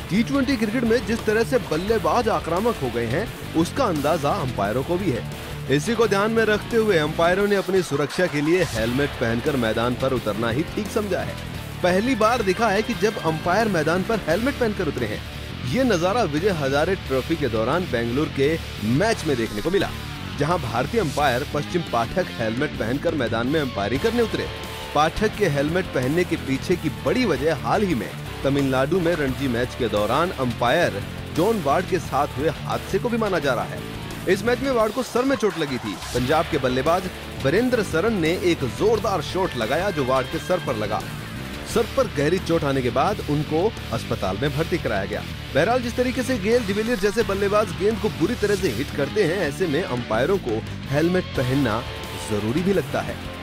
टी20 cricket में जिस तरह से बल्लेबाज आक्रामक हो गए हैं, उसका अंदाजा अंपायरों को भी है। इसी को ध्यान में रखते हुए अंपायरों ने अपनी सुरक्षा के लिए हेलमेट पहनकर मैदान पर उतरना ही ठीक समझा है। पहली बार दिखा है कि जब अंपायर मैदान पर हेलमेट पहनकर उतरे हैं। ये नजारा विजय हजारे ट्रॉफी के दौरान बेंगलुरु के मैच में देखने को मिला, जहां भारतीय अंपायर पश्चिम पाठक हेलमेट पहनकर मैदान में अंपायरिंग करने उतरे। पाठक के हेलमेट पहनने के पीछे की बड़ी वजह हाल ही में तमिलनाडु में रणजी मैच के दौरान अंपायर जॉन वार्ड के साथ हुए हादसे को भी माना जा रहा है। इस मैच में वार्ड को सर में चोट लगी थी। पंजाब के बल्लेबाज वीरेंद्र सरन ने एक जोरदार शॉट लगाया जो वार्ड के सर पर लगा। सर पर गहरी चोट आने के बाद उनको अस्पताल में भर्ती कराया गया। बहरहाल, जिस तरीके से गेल डिविलियर्स जैसे बल्लेबाज गेंद को बुरी तरह से हिट करते हैं, ऐसे में अंपायरों को हेलमेट पहनना जरूरी भी लगता है।